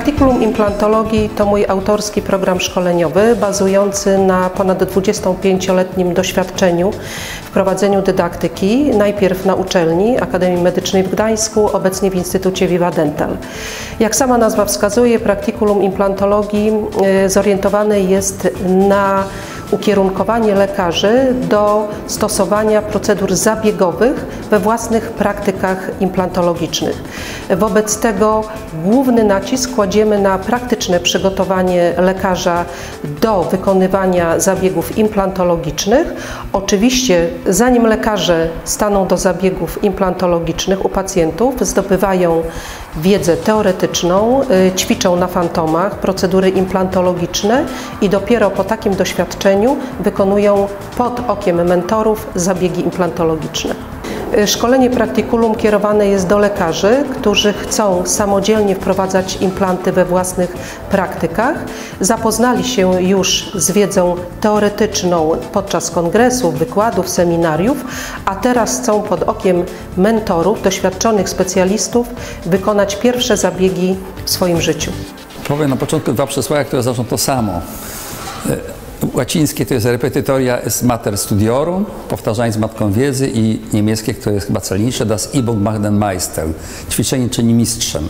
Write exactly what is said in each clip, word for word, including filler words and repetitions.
Praktykulum implantologii to mój autorski program szkoleniowy bazujący na ponad dwudziestopięcioletnim doświadczeniu w prowadzeniu dydaktyki, najpierw na uczelni Akademii Medycznej w Gdańsku, obecnie w Instytucie Viva Dental. Jak sama nazwa wskazuje, praktykulum implantologii zorientowane jest na ukierunkowanie lekarzy do stosowania procedur zabiegowych we własnych praktykach implantologicznych. Wobec tego główny nacisk kładziemy na praktyczne przygotowanie lekarza do wykonywania zabiegów implantologicznych. Oczywiście, zanim lekarze staną do zabiegów implantologicznych u pacjentów, zdobywają wiedzę teoretyczną, ćwiczą na fantomach procedury implantologiczne i dopiero po takim doświadczeniu wykonują pod okiem mentorów zabiegi implantologiczne. Szkolenie praktykulum kierowane jest do lekarzy, którzy chcą samodzielnie wprowadzać implanty we własnych praktykach. Zapoznali się już z wiedzą teoretyczną podczas kongresów, wykładów, seminariów, a teraz chcą pod okiem mentorów, doświadczonych specjalistów wykonać pierwsze zabiegi w swoim życiu. Powiem na początku dwa przysłowie, które znaczą to samo. Łacińskie to jest repetitoria est mater studiorum, powtarzanie z matką wiedzy, i niemieckie, które jest chyba celniejsze, das Übung macht den Meister, ćwiczenie czyni mistrzem.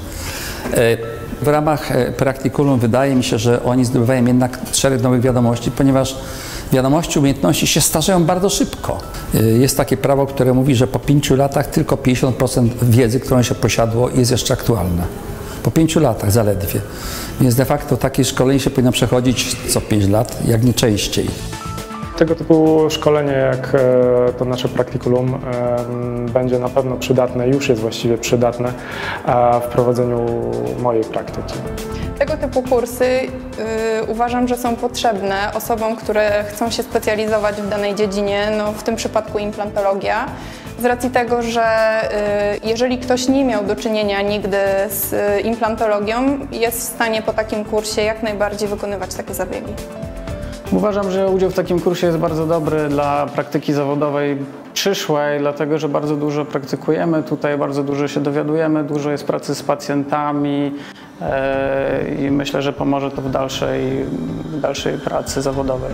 W ramach praktykulum wydaje mi się, że oni zdobywają jednak szereg nowych wiadomości, ponieważ wiadomości, umiejętności się starzeją bardzo szybko. Jest takie prawo, które mówi, że po pięciu latach tylko pięćdziesiąt procent wiedzy, którą się posiadło, jest jeszcze aktualna. Po pięciu latach zaledwie. Więc de facto takie szkolenie się powinno przechodzić co pięć lat, jak nie częściej. Tego typu szkolenie jak to nasze praktykulum będzie na pewno przydatne, już jest właściwie przydatne w prowadzeniu mojej praktyki. Tego typu kursy yy, uważam, że są potrzebne osobom, które chcą się specjalizować w danej dziedzinie, no w tym przypadku implantologia, z racji tego, że yy, jeżeli ktoś nie miał do czynienia nigdy z yy, implantologią, jest w stanie po takim kursie jak najbardziej wykonywać takie zabiegi. Uważam, że udział w takim kursie jest bardzo dobry dla praktyki zawodowej przyszłej, dlatego że bardzo dużo praktykujemy tutaj, bardzo dużo się dowiadujemy, dużo jest pracy z pacjentami i myślę, że pomoże to w dalszej, w dalszej pracy zawodowej.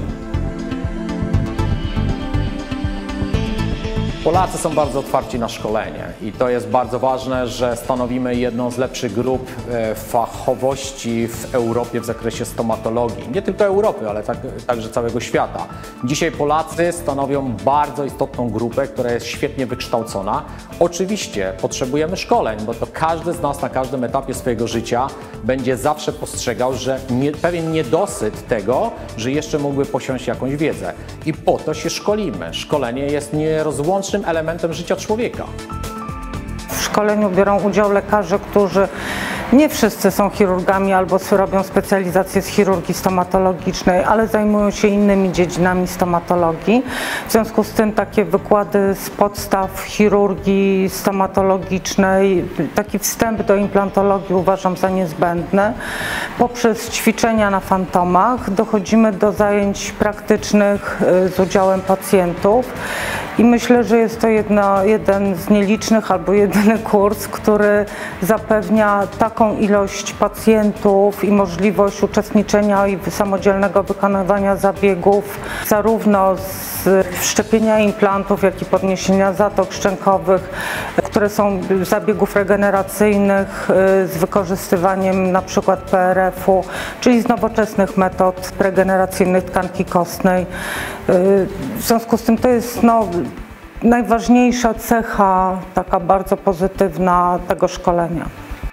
Polacy są bardzo otwarci na szkolenie i to jest bardzo ważne, że stanowimy jedną z lepszych grup fachowości w Europie w zakresie stomatologii. Nie tylko Europy, ale tak, także całego świata. Dzisiaj Polacy stanowią bardzo istotną grupę, która jest świetnie wykształcona. Oczywiście potrzebujemy szkoleń, bo to każdy z nas na każdym etapie swojego życia będzie zawsze postrzegał, że nie, pewien niedosyt tego, że jeszcze mógłby posiąść jakąś wiedzę. I po to się szkolimy. Szkolenie jest nierozłącznym elementem życia człowieka. W szkoleniu biorą udział lekarze, którzy nie wszyscy są chirurgami albo robią specjalizację z chirurgii stomatologicznej, ale zajmują się innymi dziedzinami stomatologii. W związku z tym takie wykłady z podstaw chirurgii stomatologicznej, taki wstęp do implantologii uważam za niezbędny. Poprzez ćwiczenia na fantomach dochodzimy do zajęć praktycznych z udziałem pacjentów i myślę, że jest to jedno, jeden z nielicznych albo jedyny kurs, który zapewnia taką ilość pacjentów i możliwość uczestniczenia i samodzielnego wykonywania zabiegów, zarówno z wszczepienia implantów, jak i podniesienia zatok szczękowych, które są zabiegów regeneracyjnych z wykorzystywaniem na przykład P R F u, czyli z nowoczesnych metod regeneracyjnych tkanki kostnej. W związku z tym to jest no, najważniejsza cecha, taka bardzo pozytywna tego szkolenia.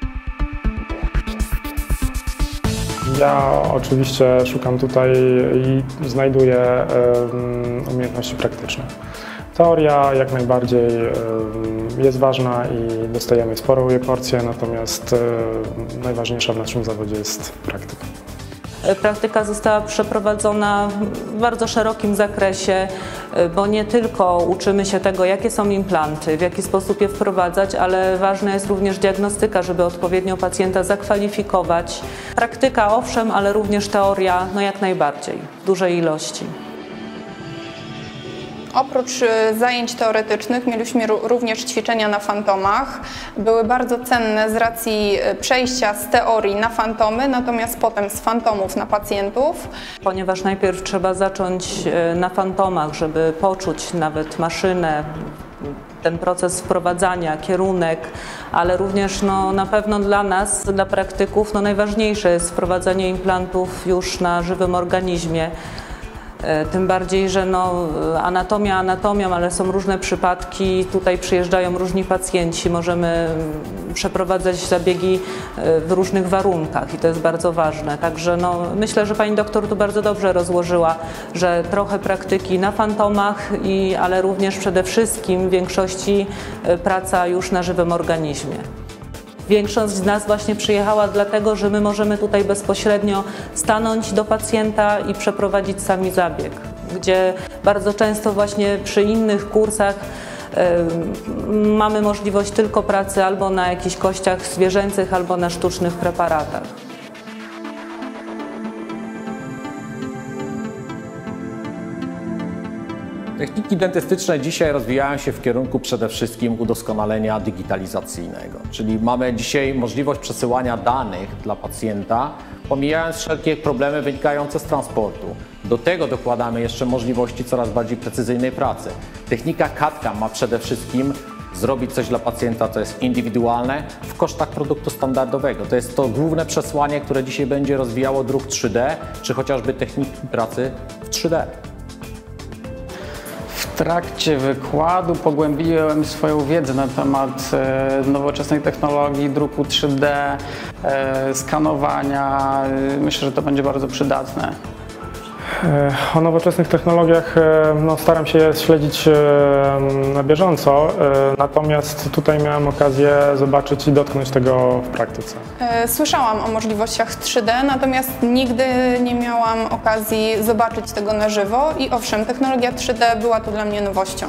Ja oczywiście szukam tutaj i znajduję um, umiejętności praktyczne. Teoria jak najbardziej um, jest ważna i dostajemy sporą jej porcję, natomiast um, najważniejsza w naszym zawodzie jest praktyka. Praktyka została przeprowadzona w bardzo szerokim zakresie, bo nie tylko uczymy się tego, jakie są implanty, w jaki sposób je wprowadzać, ale ważna jest również diagnostyka, żeby odpowiednio pacjenta zakwalifikować. Praktyka owszem, ale również teoria no jak najbardziej, w dużej ilości. Oprócz zajęć teoretycznych mieliśmy również ćwiczenia na fantomach. Były bardzo cenne z racji przejścia z teorii na fantomy, natomiast potem z fantomów na pacjentów. Ponieważ najpierw trzeba zacząć na fantomach, żeby poczuć nawet maszynę, ten proces wprowadzania, kierunek, ale również no, na pewno dla nas, dla praktyków, no, najważniejsze jest wprowadzanie implantów już na żywym organizmie. Tym bardziej, że no, anatomia anatomią, ale są różne przypadki, tutaj przyjeżdżają różni pacjenci, możemy przeprowadzać zabiegi w różnych warunkach i to jest bardzo ważne. Także no, myślę, że pani doktor tu bardzo dobrze rozłożyła, że trochę praktyki na fantomach, i, ale również przede wszystkim w większości praca już na żywym organizmie. Większość z nas właśnie przyjechała dlatego, że my możemy tutaj bezpośrednio stanąć do pacjenta i przeprowadzić sami zabieg, gdzie bardzo często właśnie przy innych kursach y, mamy możliwość tylko pracy albo na jakichś kościach zwierzęcych, albo na sztucznych preparatach. Techniki dentystyczne dzisiaj rozwijają się w kierunku przede wszystkim udoskonalenia digitalizacyjnego, czyli mamy dzisiaj możliwość przesyłania danych dla pacjenta, pomijając wszelkie problemy wynikające z transportu. Do tego dokładamy jeszcze możliwości coraz bardziej precyzyjnej pracy. Technika C A D/C A M ma przede wszystkim zrobić coś dla pacjenta, co jest indywidualne w kosztach produktu standardowego. To jest to główne przesłanie, które dzisiaj będzie rozwijało druk trzy D, czy chociażby techniki pracy w trzy D. W trakcie wykładu pogłębiłem swoją wiedzę na temat e, nowoczesnej technologii, druku trzy D, e, skanowania. Myślę, że to będzie bardzo przydatne. O nowoczesnych technologiach no, staram się je śledzić na bieżąco, natomiast tutaj miałem okazję zobaczyć i dotknąć tego w praktyce. Słyszałam o możliwościach trzy D, natomiast nigdy nie miałam okazji zobaczyć tego na żywo i owszem, technologia trzy D była tu dla mnie nowością.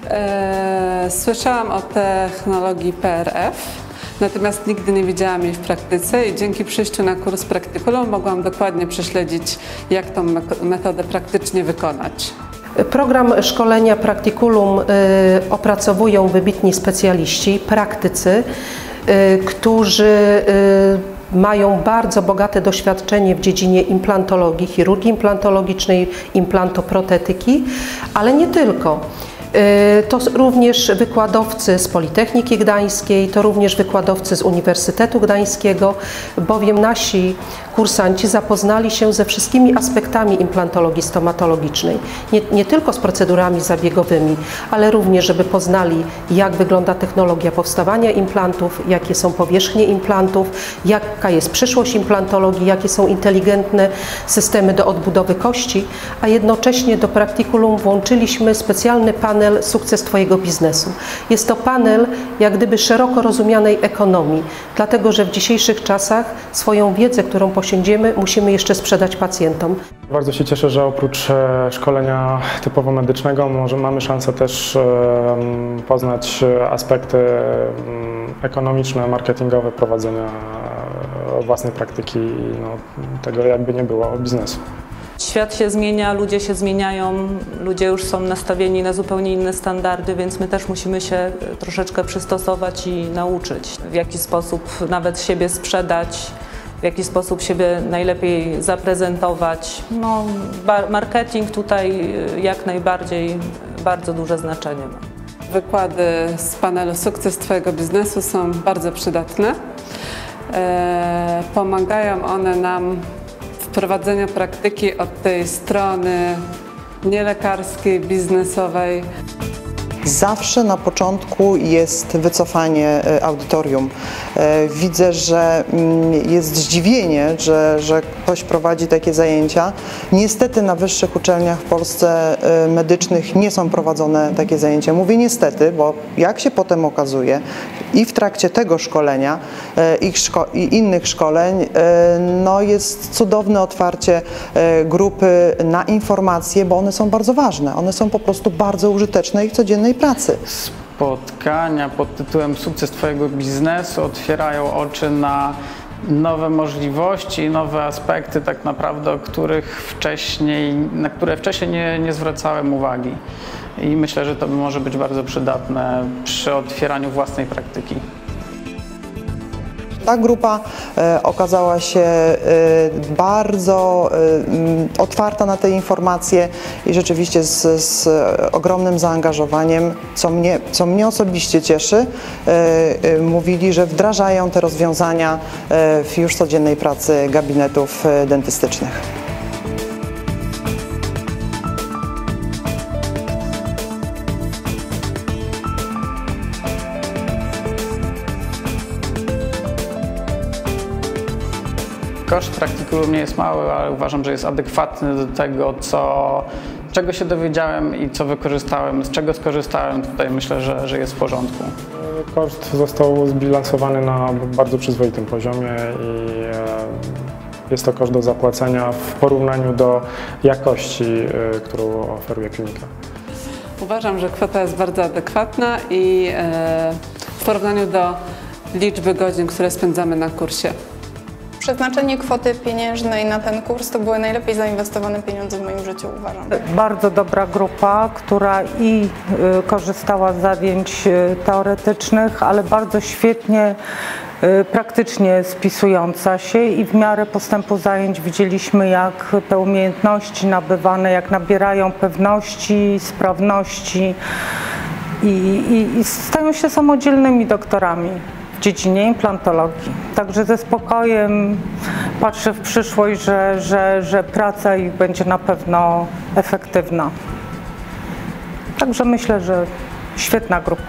Słyszałam o technologii P R F. Natomiast nigdy nie widziałam jej w praktyce i dzięki przyjściu na kurs Practiculum mogłam dokładnie prześledzić, jak tą metodę praktycznie wykonać. Program szkolenia Practiculum y, opracowują wybitni specjaliści, praktycy, y, którzy y, mają bardzo bogate doświadczenie w dziedzinie implantologii, chirurgii implantologicznej, implantoprotetyki, ale nie tylko. To również wykładowcy z Politechniki Gdańskiej, to również wykładowcy z Uniwersytetu Gdańskiego, bowiem nasi kursanci zapoznali się ze wszystkimi aspektami implantologii stomatologicznej. Nie, nie tylko z procedurami zabiegowymi, ale również, żeby poznali, jak wygląda technologia powstawania implantów, jakie są powierzchnie implantów, jaka jest przyszłość implantologii, jakie są inteligentne systemy do odbudowy kości, a jednocześnie do Practiculum włączyliśmy specjalny panel Sukces Twojego biznesu. Jest to panel jak gdyby szeroko rozumianej ekonomii, dlatego że w dzisiejszych czasach swoją wiedzę, którą posiądziemy, musimy jeszcze sprzedać pacjentom. Bardzo się cieszę, że oprócz szkolenia typowo medycznego może mamy szansę też poznać aspekty ekonomiczne, marketingowe prowadzenia własnej praktyki i no, tego jakby nie było biznesu. Świat się zmienia, ludzie się zmieniają, ludzie już są nastawieni na zupełnie inne standardy, więc my też musimy się troszeczkę przystosować i nauczyć, w jaki sposób nawet siebie sprzedać, w jaki sposób siebie najlepiej zaprezentować. No, marketing tutaj jak najbardziej bardzo duże znaczenie ma. Wykłady z panelu Sukces Twojego biznesu są bardzo przydatne. E, pomagają one nam prowadzenia praktyki od tej strony nielekarskiej, biznesowej. Zawsze na początku jest wycofanie audytorium. Widzę, że jest zdziwienie, że, że ktoś prowadzi takie zajęcia. Niestety na wyższych uczelniach w Polsce medycznych nie są prowadzone takie zajęcia. Mówię niestety, bo jak się potem okazuje i w trakcie tego szkolenia i, szko i innych szkoleń no jest cudowne otwarcie grupy na informacje, bo one są bardzo ważne. One są po prostu bardzo użyteczne i w codziennej pracy. Spotkania pod tytułem Sukces Twojego biznesu otwierają oczy na nowe możliwości, nowe aspekty tak naprawdę, o których wcześniej, na które wcześniej nie, nie zwracałem uwagi. I myślę, że to może być bardzo przydatne przy otwieraniu własnej praktyki. Ta grupa e, okazała się e, bardzo e, otwarta na te informacje i rzeczywiście z, z ogromnym zaangażowaniem, co mnie, co mnie osobiście cieszy, e, e, mówili, że wdrażają te rozwiązania e, w już codziennej pracy gabinetów e, dentystycznych. Koszt praktykulum nie jest mały, ale uważam, że jest adekwatny do tego, co, czego się dowiedziałem i co wykorzystałem, z czego skorzystałem. Tutaj myślę, że, że jest w porządku. Koszt został zbilansowany na bardzo przyzwoitym poziomie i jest to koszt do zapłacenia w porównaniu do jakości, którą oferuje klinika. Uważam, że kwota jest bardzo adekwatna i w porównaniu do liczby godzin, które spędzamy na kursie. Przeznaczenie kwoty pieniężnej na ten kurs to były najlepiej zainwestowane pieniądze w moim życiu, uważam. Bardzo dobra grupa, która i y, korzystała z zajęć y, teoretycznych, ale bardzo świetnie y, praktycznie spisująca się i w miarę postępu zajęć widzieliśmy, jak te umiejętności nabywane, jak nabierają pewności, sprawności i, i, i stają się samodzielnymi doktorami w dziedzinie implantologii. Także ze spokojem patrzę w przyszłość, że, że, że praca ich będzie na pewno efektywna. Także myślę, że świetna grupa.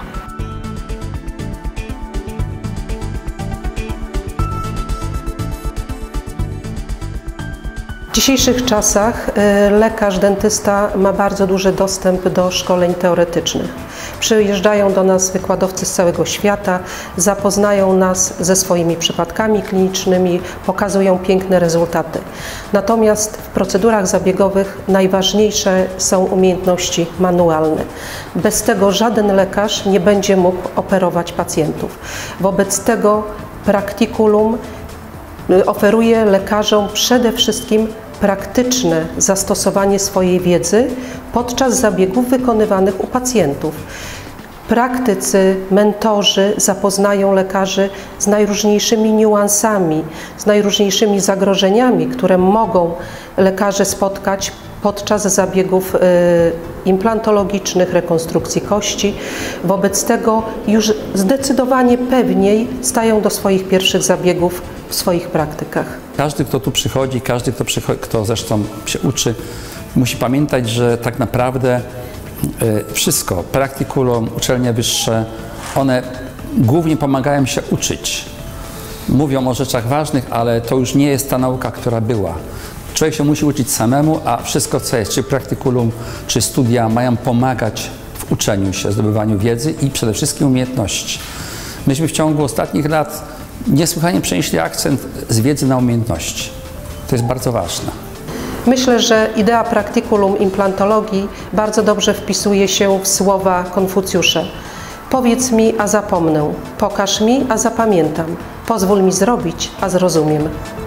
W dzisiejszych czasach lekarz, dentysta ma bardzo duży dostęp do szkoleń teoretycznych. Przyjeżdżają do nas wykładowcy z całego świata, zapoznają nas ze swoimi przypadkami klinicznymi, pokazują piękne rezultaty. Natomiast w procedurach zabiegowych najważniejsze są umiejętności manualne. Bez tego żaden lekarz nie będzie mógł operować pacjentów. Wobec tego praktykulum oferuje lekarzom przede wszystkim praktyczne zastosowanie swojej wiedzy podczas zabiegów wykonywanych u pacjentów. Praktycy, mentorzy zapoznają lekarzy z najróżniejszymi niuansami, z najróżniejszymi zagrożeniami, które mogą lekarze spotkać podczas zabiegów implantologicznych, rekonstrukcji kości. Wobec tego już zdecydowanie pewniej stają do swoich pierwszych zabiegów w swoich praktykach. Każdy, kto tu przychodzi, każdy, kto, przychodzi, kto zresztą się uczy, musi pamiętać, że tak naprawdę wszystko, praktykulum, uczelnie wyższe, one głównie pomagają się uczyć. Mówią o rzeczach ważnych, ale to już nie jest ta nauka, która była. Człowiek się musi uczyć samemu, a wszystko, co jest, czy praktykulum, czy studia, mają pomagać w uczeniu się, zdobywaniu wiedzy i przede wszystkim umiejętności. Myśmy w ciągu ostatnich lat niesłychanie przenieśli akcent z wiedzy na umiejętności. To jest bardzo ważne. Myślę, że idea praktykulum implantologii bardzo dobrze wpisuje się w słowa Konfucjusza. Powiedz mi, a zapomnę. Pokaż mi, a zapamiętam. Pozwól mi zrobić, a zrozumiem.